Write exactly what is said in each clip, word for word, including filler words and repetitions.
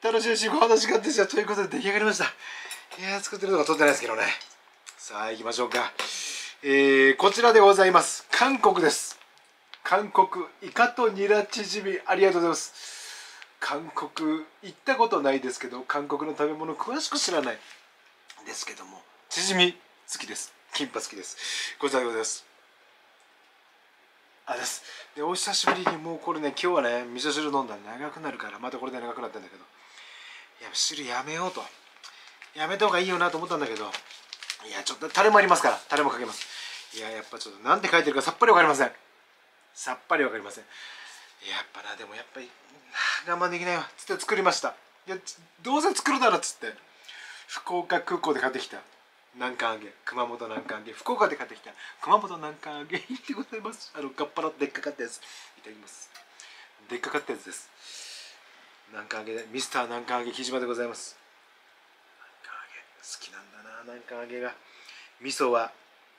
楽しいしご飯の時間ですよ。ということで出来上がりました。いやー、作ってるのが撮ってないですけどね。さあ行きましょうか。えー、こちらでございます。韓国です。韓国イカとニラチヂミ、ありがとうございます。韓国行ったことないですけど、韓国の食べ物詳しく知らないですけども、チヂミ好きです。キンパ好きです。こちらでございます。あです。で、お久しぶりにもうこれね、今日はね、味噌汁飲んだら長くなるから、またこれで長くなったんだけど、いや、汁やめようと。やめた方がいいよなと思ったんだけど、いや、ちょっとタレもありますから、タレもかけます。いや、やっぱちょっとなんて書いてるかさっぱりわかりません。さっぱりわかりません。やっぱな、でもやっぱり、我慢できないわ。つって作りました。いや、どうせ作るならっつって、福岡空港で買ってきた。南関揚げ、熊本南関揚げ、福岡で買ってきた熊本南関揚げでございます。あの、ガッパラでっかかったやつ。いただきます。でっかかったやつです。南関揚げで、ミスター南関揚げ木島でございます。南関揚げ、好きなんだな、南関揚げが。味噌は、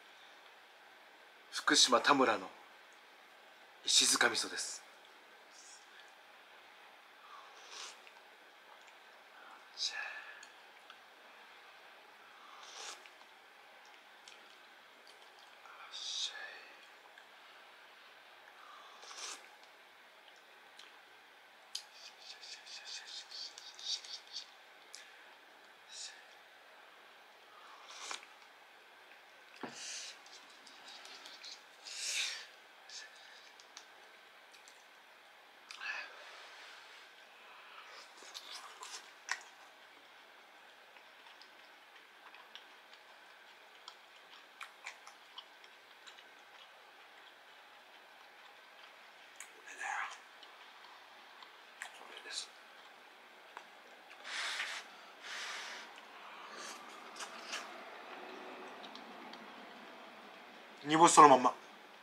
福島田村の石塚味噌です。煮干しそのまんま。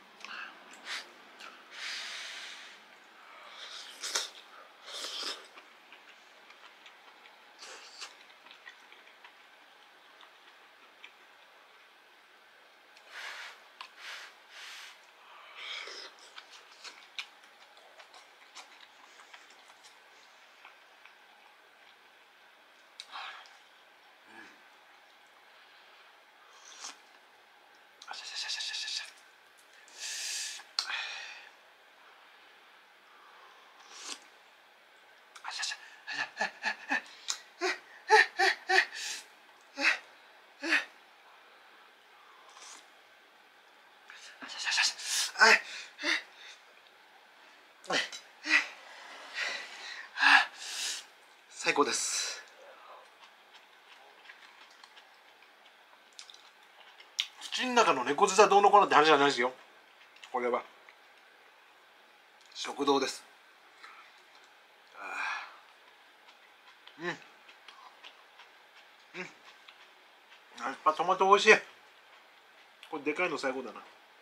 最高です。土の中の猫舌どうのこうのって話じゃないですよ。これは食堂です。うん、うん、やっぱトマト美味しい。これでかいの最高だな。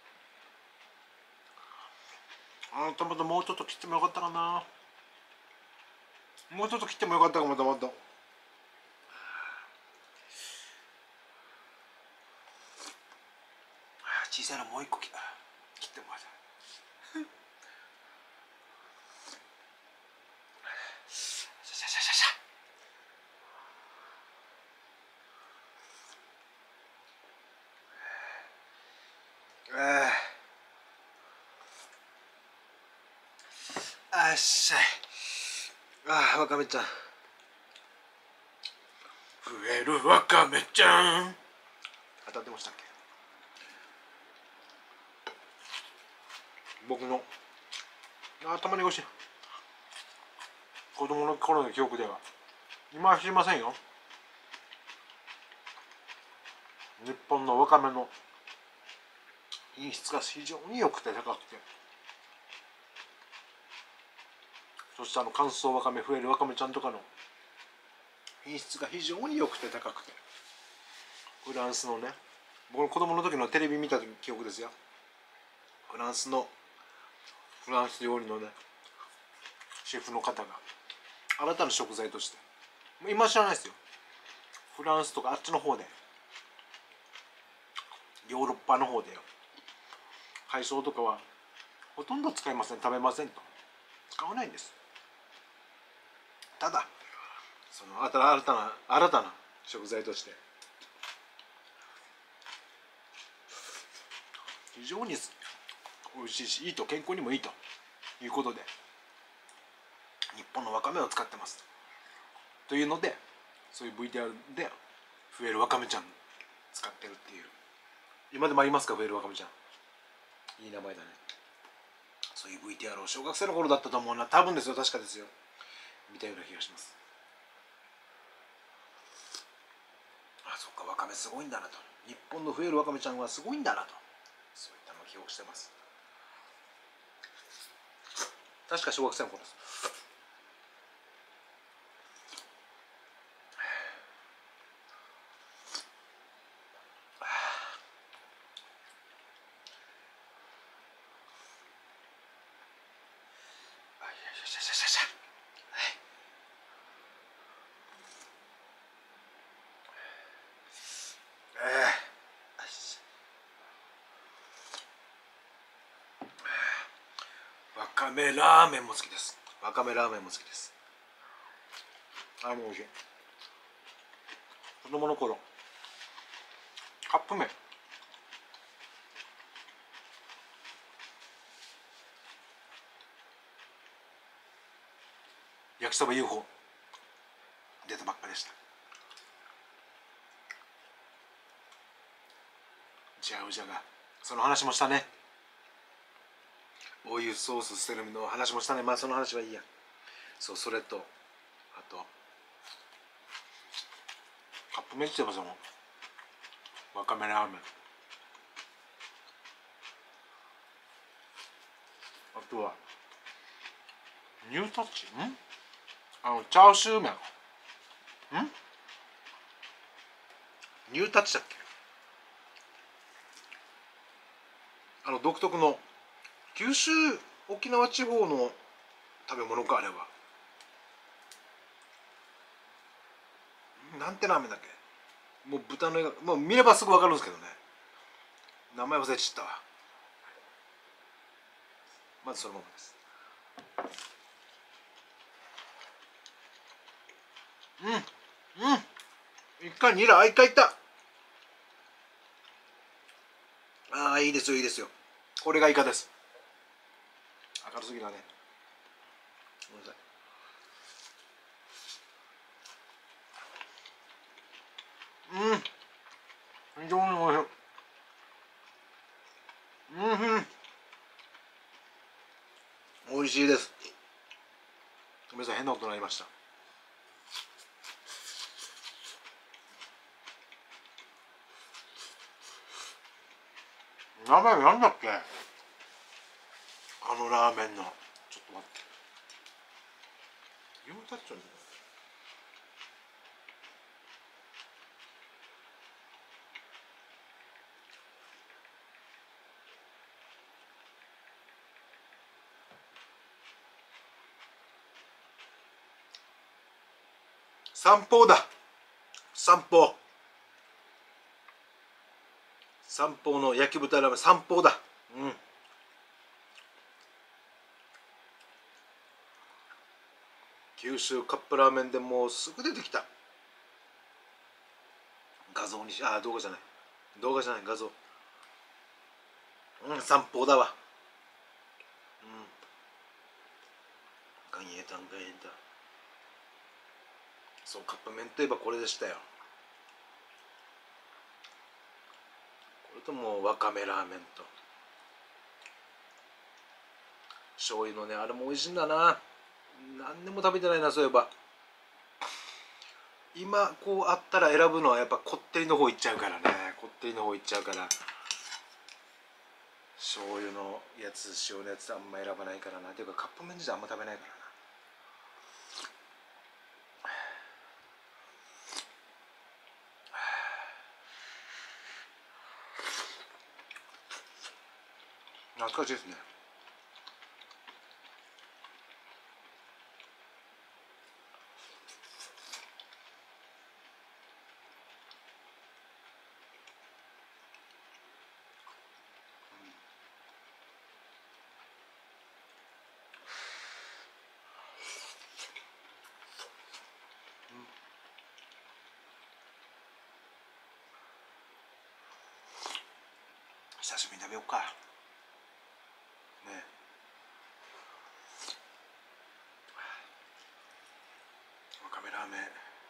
あー、トマトもうちょっと切ってもよかったかな。もうちょっと切ってもよかったかも。トマト小さいのもう一個切ってもらった。あっしゃい。ああ、わかめちゃん。増えるわかめちゃん。当たってましたっけ。僕のあたまに美味しい。子供の頃の記憶では。今は知りませんよ。日本のわかめの品質が非常に良くて高くて、そしてあの乾燥わかめ、増えるわかめちゃんとかの品質が非常に良くて高くて、フランスのね、僕の子供の時のテレビ見た記憶ですよ。フランスのフランス料理のねシェフの方が新たな食材として、今知らないですよ。フランスとかあっちの方で、ヨーロッパの方でよ、海藻とかはほとんど使いません、食べませんと、使わないんです。ただその新たな新たな食材として非常に美味しいし、いいと、健康にもいいということで日本のわかめを使ってますというので、そういう ブイティーアール で増えるわかめちゃん使ってるっていう。今でもありますか、増えるわかめちゃん。いい名前だね。そういう ブイティーアール を小学生の頃だったと思うな、多分ですよ、確かですよ、見たような気がします。あ、そっか、わかめすごいんだなと、日本の増えるわかめちゃんはすごいんだなと、そういったのを記憶してます。確か小学生の頃です。わかめラーメンも好きです。わかめラーメンも好きです。あれも美味しい。子供の頃カップ麺、焼きそば ユーフォー 出たばっかでした。じゃあうじゃがその話もしたね。お湯ソース捨てるの話もしたね。まあその話はいいや。そう、それとあとカップ麺って言えばそのわかめラーメン、あとはニュータッチ、んあのチャーシュー麺、んニュータッチだっけ、あの独特の九州沖縄地方の食べ物か、あれはなんてラーメンだっけ。もう豚の絵がもう見ればすぐ分かるんですけどね、名前忘れちゃったわ。まずそのままです。うんうん、一回ニラ、あ、一回いった。ああ、いいですよいいですよ、これがイカです。明るすぎだね、ごめんなさい。うん、非常においしい。うん、おいしいです。ごめんなさい、変な音になりました。名前なんだっけ、あのラーメンの、ちょっと待って、ユータッチョに三宝だ、三宝三宝の焼き豚ラーメン、三宝だ。うん、九州カップラーメンでもうすぐ出てきた。画像にし、あ、動画じゃない動画じゃない画像。うん、三宝だわ。うん、ガンエタンガンエタン、そう、カップ麺といえばこれでしたよ。これともうわかめラーメンと醤油のね、あれも美味しいんだな。何でも食べてないな、そういえば。今こうあったら選ぶのはやっぱこってりの方いっちゃうからね、こってりの方いっちゃうから、醤油のやつ塩のやつあんま選ばないからな。ていうかカップ麺自体あんま食べないからな。懐かしいですね。 久しぶりに食べようかね。わかめラーメン、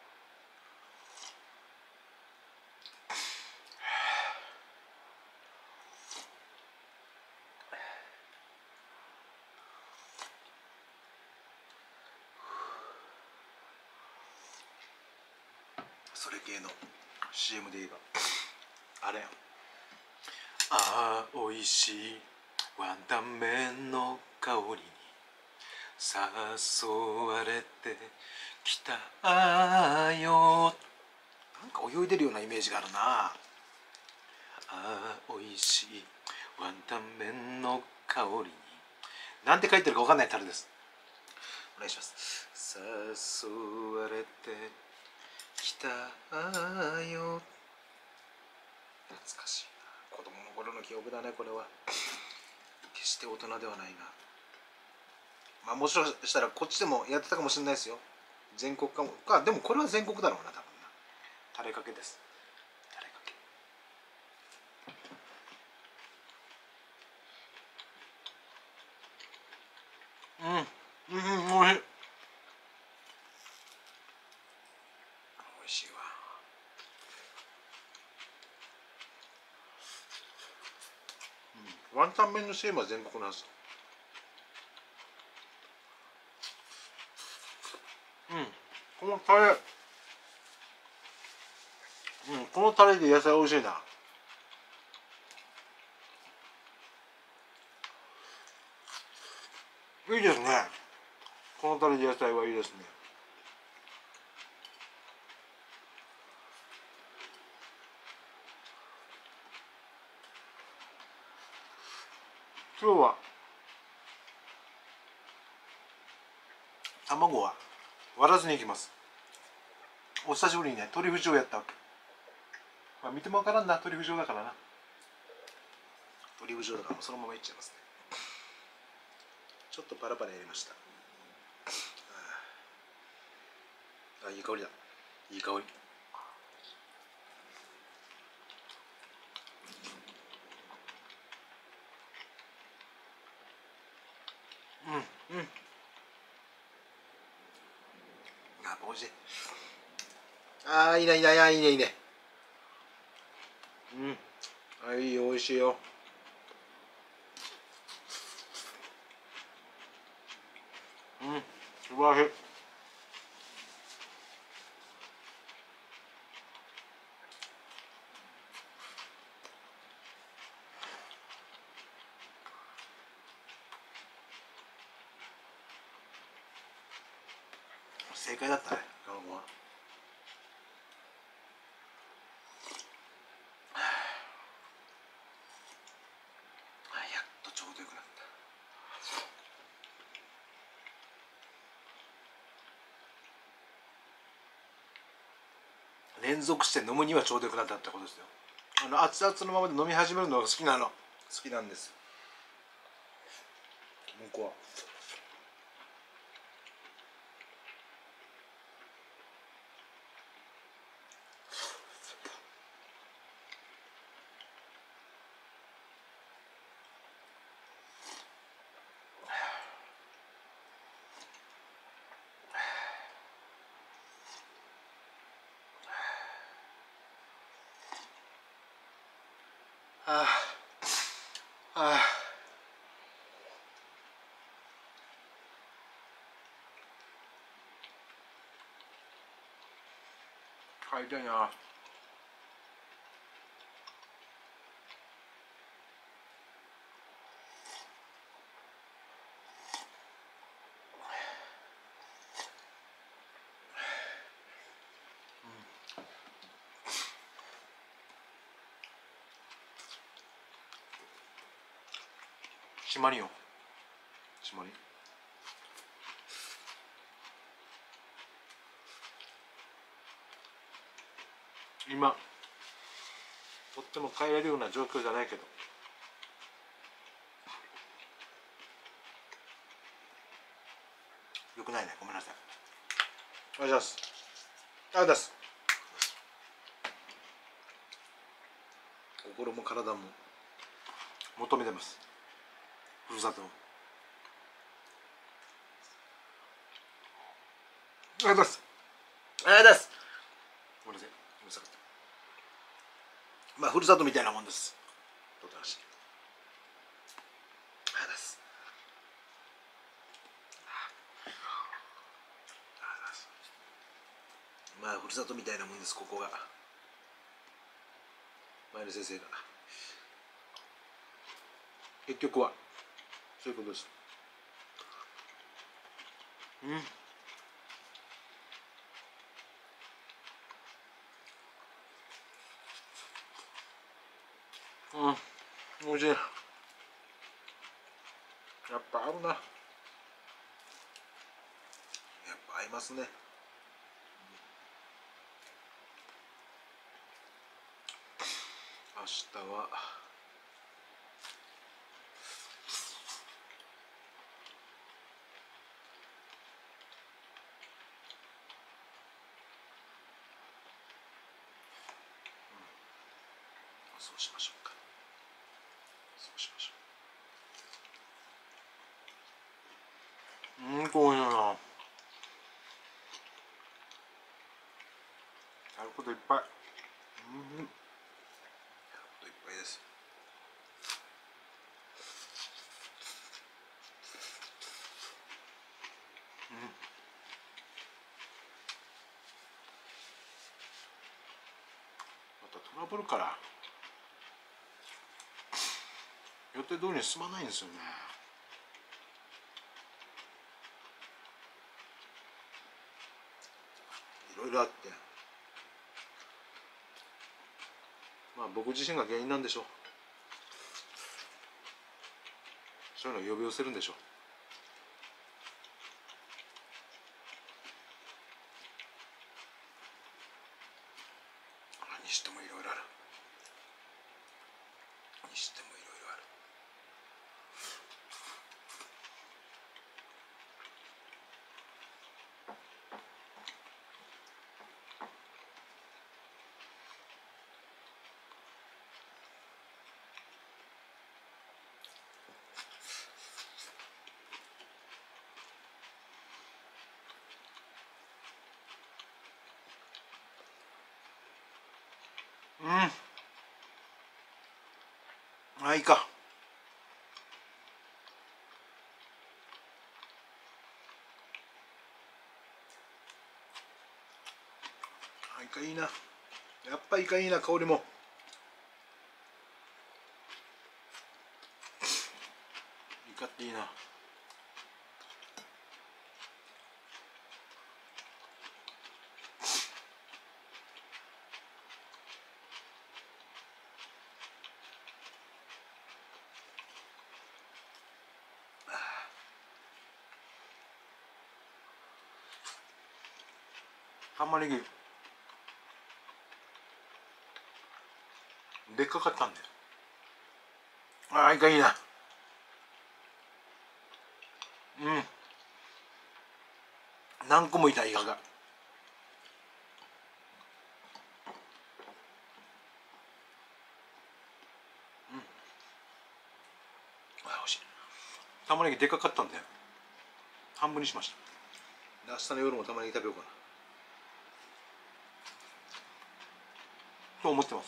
それ系の シーエム で言えばあれやん。ああおいしいワンタン麺の香りに誘われてきたよ。なんか泳いでるようなイメージがあるな。ああおいしいワンタン麺の香りに、なんて書いてるか分かんないタルです。お願いします。誘われてきたよ。懐かしいな、子供の頃の記憶だねこれは。決して大人ではないな。まあもしかしたらこっちでもやってたかもしれないですよ。全国かもか。でもこれは全国だろうな多分な。タレかけです。タレかけ。うんうん、おいしい。おいしいわ。うん、ワンタン麺の シーエム は全国のはず。うん、このタレ、うん、このタレで野菜おいしいな。いいですね。このタレで野菜はいいですね。今日は卵は割らずにいきます。お久しぶりにね、トリュフ状やったわけ。まあ見てもわからんな、トリュフ状だからな。トリュフ状だからそのままいっちゃいますね。ちょっとパラパラやりました。あ、いい香りだ。いい香り。うんうん。あ、おいしい。あーいいねいいねいいねいいね。うん。あ、いいよ、おいしいよ。うん、素晴らしい。正解だったね、卵は。あ、やっとちょうどよくなった。連続して飲むにはちょうどよくなったってことですよ。あの熱々のままで飲み始めるのが好きなの。好きなんです。僕は。ああ、ああ。帰りたいな。締まりよ。締まり。今とっても帰れるような状況じゃないけど、よくないね、ごめんなさい。お願いします。ありがとうございます。心も体も求めてます。ふるさとを。ありがとうございます。ありがとうございます。ごめんなさい、うるさかった。まあふるさとみたいなもんです。とってました。ありがとうございます。まあふるさとみたいなもんです、ここが。前の先生が結局はそういうことです。うんうんおいしい。やっぱ合うな。やっぱ合いますね。明日はそうしましょうか。そうしましょう。うん、こういうのな。やることいっぱい。うん。やることいっぱいです。うん。またトラブルから予定通りに進まないんですよね。いろいろあって、まあ僕自身が原因なんでしょう。そういうのを呼び寄せるんでしょう。にしてもいろいろある。にしてもいろいろある。うん。あ、いいか。あ、イカいいな。やっぱイカいいな、香りも。イカっていいな。玉ねぎでっかかったんで。ああ、イカいいな。うん。何個もいたイカが。うん。あ、美味しい。玉ねぎでっかかったんで半分にしました。明日の夜も玉ねぎ食べようかなと思ってます。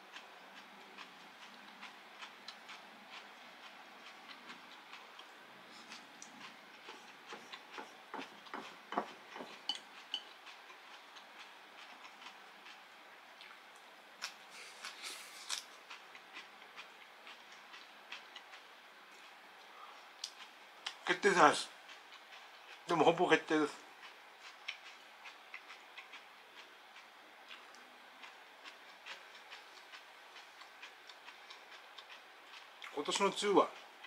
決定じゃないです。でもほぼ決定です。今年の梅雨は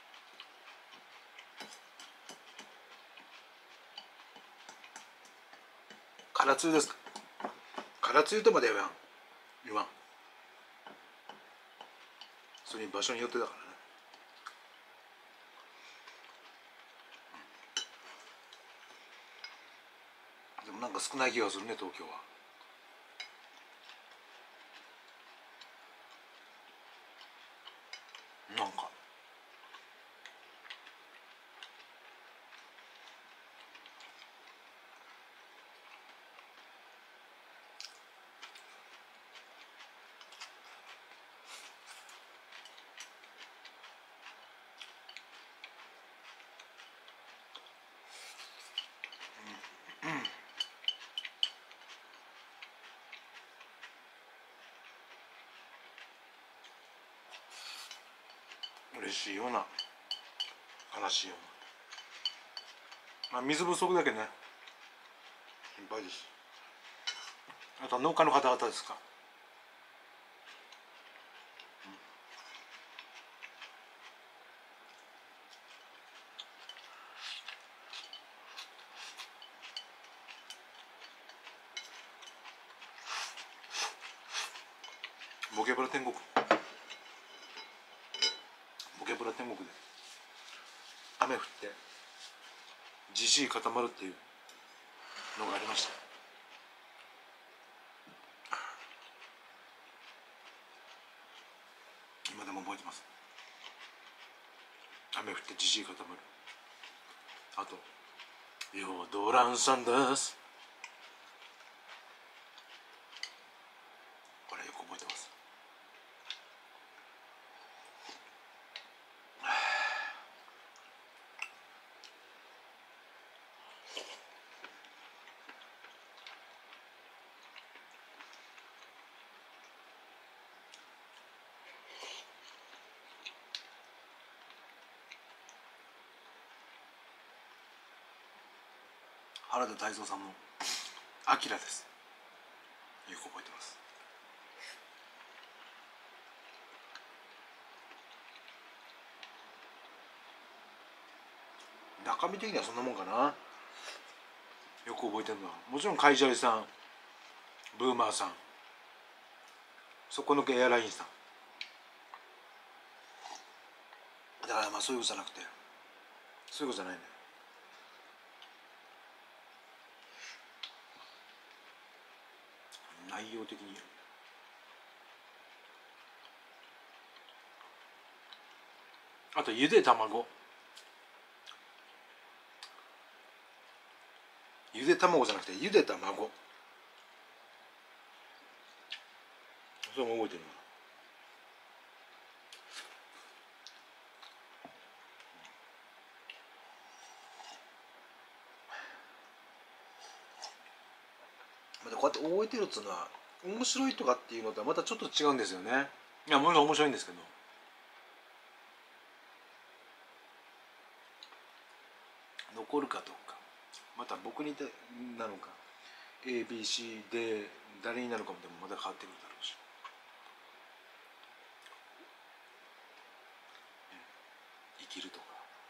空梅雨ですか。空梅雨とまでは言わん言わん。それに場所によってだからね。でもなんか少ない気がするね、東京は。なんか嬉しいような悲しいような、まあ、水不足だけね心配です。あとは農家の方々ですか。ボケブラ天国、ボケブラ天国で雨降ってじじい固まるっていうのがありました。今でも覚えてます。雨降ってじじい固まる。あとヨドランサンダース、これよく覚えてます。原田泰造さんの「アキラ」です。よく覚えてます。中身的にはそんなもんかな。よく覚えてるのはもちろん会社さん、ブーマーさん、そこのエアラインさんだから、まあそういうことじゃなくて、そういうことじゃないね。内容的にあとゆで卵、ゆで卵じゃなくてゆで卵、それも覚えてるな。またこうやって覚えてるっつうのは面白いとかっていうのとはまたちょっと違うんですよね。いやもちろん面白いんですけど、残るかどうか、また僕になのか エービーシー で誰になるかもでもまた変わってくるだろうし、生きるとか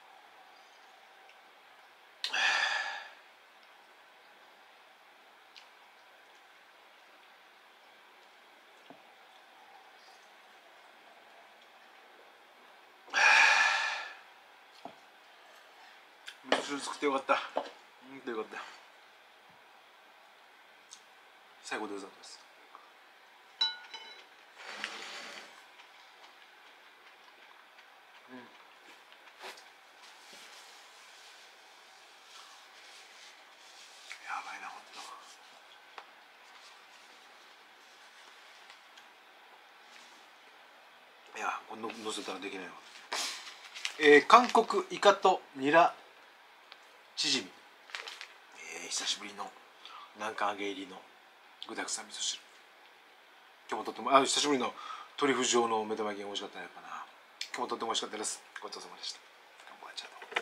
味噌汁作ってよかった。うんとよかった。最後デザートです。うん、やばいなほんと。いやこれの乗せたらできないわ。えー、韓国イカとニラチヂミ、えー、久しぶりの南関揚げ入りの具だくさん味噌汁。今日もとってもあ久しぶりのトリュフ状の目玉焼きが美味しかったやっぱな。今日もとっても美味しかったです。ごちそうさまでした。乾杯。